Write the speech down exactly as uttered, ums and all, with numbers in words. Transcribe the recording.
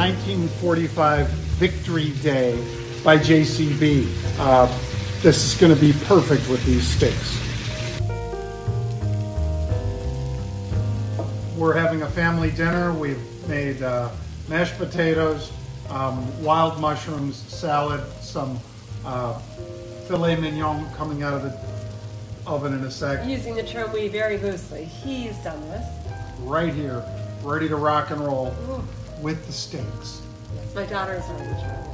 nineteen forty-five Victory Day by J C B. Uh, this is going to be perfect with these steaks. We're having a family dinner. We've made uh, mashed potatoes, um, wild mushrooms, salad, some uh, filet mignon coming out of the oven in a sec. Using the term we very loosely. He's done this. Right here, ready to rock and roll Ooh. with the steaks. Yes, my daughter is already trying.